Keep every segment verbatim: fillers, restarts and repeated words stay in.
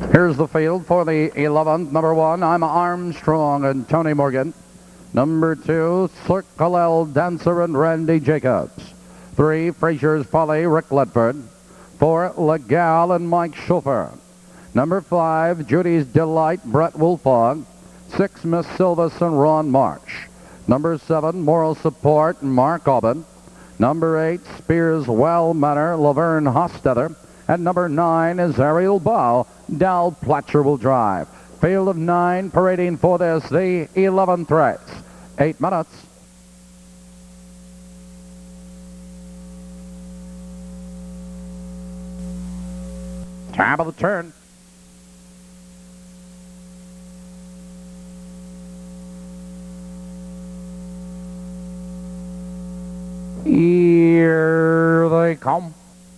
Here's the field for the eleventh. Number one, I'm Armstrong and Tony Morgan. Number two, Circle L Dancer and Randy Jacobs. Three, Fraser's Folly, Rick Ledford. Four, Legal and Mike Schulfer. Number five, Judy's Delight, Brett Wolfog. Six, Miss Silvis and Ron Marsh. Number seven, Moral Support, Mark Aubin. Number eight, Spears Well Manor, Laverne Hostetler. And number nine is Ariel Bow, Dal Platcher will drive. Field of nine parading for this, the eleventh race. Eight minutes. Time of the turn. Here they come.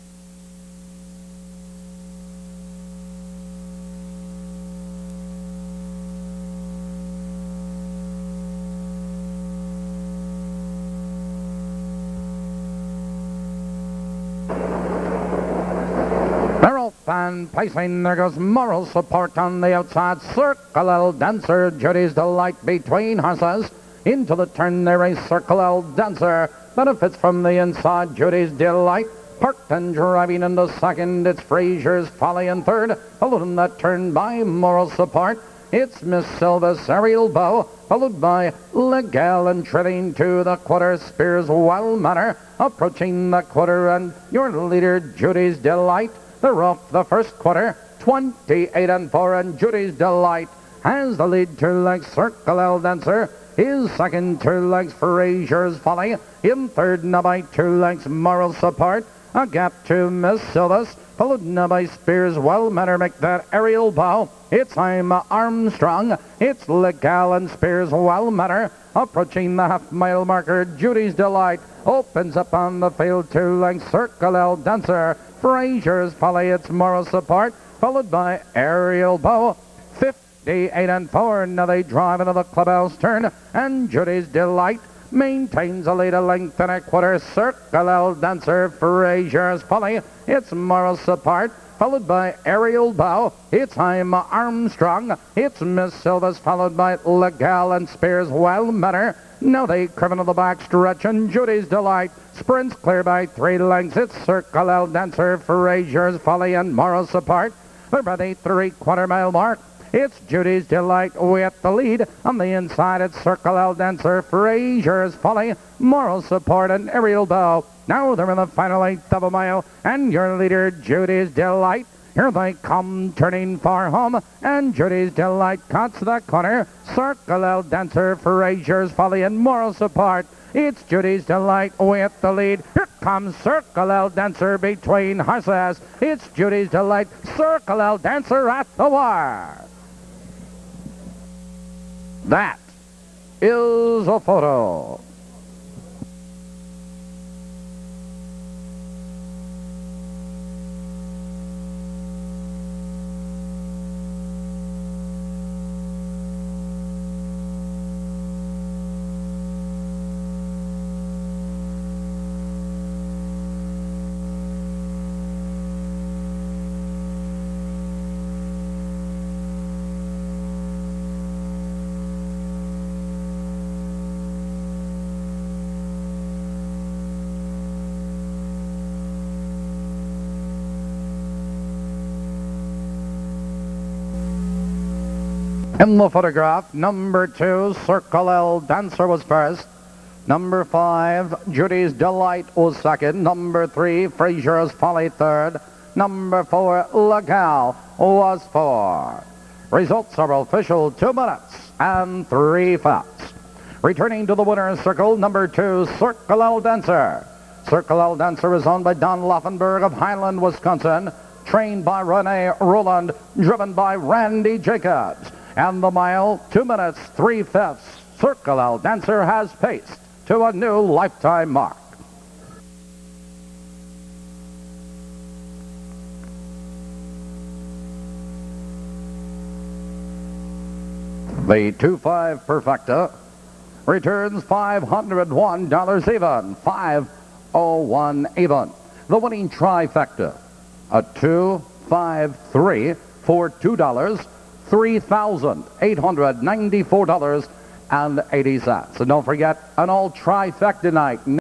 And placing, there goes Moral Support on the outside. Circle L Dancer, Judy's Delight between horses. Into the turn there is Circle L Dancer. Benefits from the inside, Judy's Delight. Parked and driving into second, it's Fraser's Folly in third. Followed in that turn by Moral Support. It's Miss Silvis, Ariel Bow. Followed by Legal and treading to the quarter, Spears Well Manor. Approaching the quarter and your leader, Judy's Delight. They're off the first quarter, twenty-eight and four, and Judy's Delight has the lead. Two legs, Circle L Dancer. His second, two legs, Fraser's Folly. In third, now by two legs, Moral Support. A gap to Miss Silvis, followed now by Spears Well Manor. Make that Ariel Bow. It's I'm Armstrong. It's Legal and Spears Well Manor. Approaching the half-mile marker, Judy's Delight opens up on the field. Two lengths, Circle L Dancer. Fraser's Folly, it's Moral Support, followed by Ariel Bow. fifty-eight and four, now they drive into the clubhouse turn, and Judy's Delight maintains a lead a length and a quarter. Circle L Dancer, Fraser's Folly, it's Moral Support, followed by Ariel Bow. It's I'm Armstrong, it's Miss Silvis, followed by Legal and Spears Well Manor. Now they curve into the back stretch, and Judy's Delight sprints clear by three lengths. It's Circle L Dancer, Fraser's Folly, and Moral Support. They're by the three-quarter mile mark. It's Judy's Delight with the lead. On the inside, it's Circle L Dancer, Fraser's Folly, Moral Support, and Ariel Bow. Now they're in the final eighth of a mile, and your leader, Judy's Delight. Here they come, turning far home, and Judy's Delight cuts the corner. Circle L Dancer, Fraser's Folly, and Moral Support. It's Judy's Delight with the lead. Here comes Circle L Dancer between horses. It's Judy's Delight, Circle L Dancer at the wire. That is a photo. In the photograph, number two, Circle L Dancer was first. Number five, Judy's Delight was second. Number three, Fraser's Folly third. Number four, Legal was four. Results are official, two minutes and three fifths. Returning to the winner's circle, number two, Circle L Dancer. Circle L Dancer is owned by Don Laufenberg of Highland, Wisconsin. Trained by Renee Roland, driven by Randy Jacobs. And the mile, two minutes, three fifths. Circle L Dancer has paced to a new lifetime mark. The two five Perfecta returns five hundred one dollars even, five oh one even. The winning trifecta, a two, five, three, for two dollars, three thousand eight hundred ninety-four dollars and eighty cents. And don't forget, an all trifecta night.